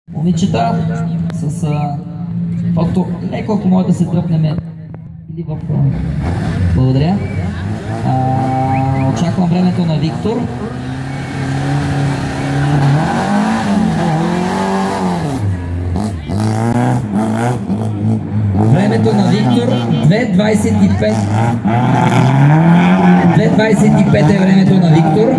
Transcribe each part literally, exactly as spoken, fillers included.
Момичета с а, фото леко, ако може да се дръпнем или в... Благодаря. А, очаквам времето на Виктор. Времето на Виктор две двайсет и пет. две двайсет и пет е времето на Виктор.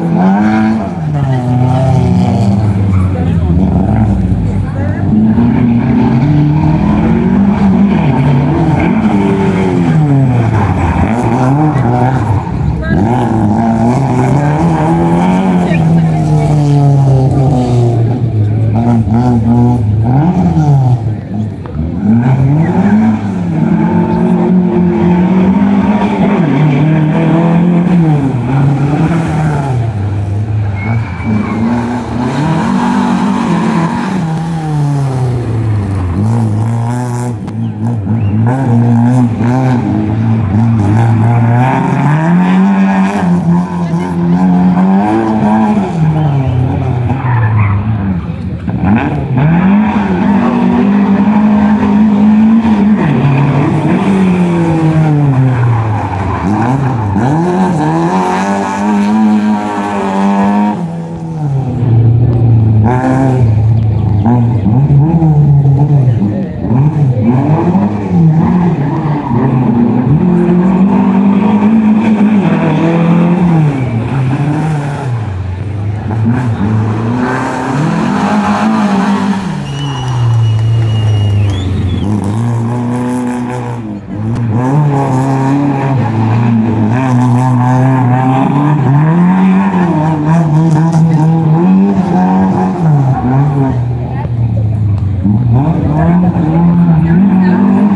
Thank you.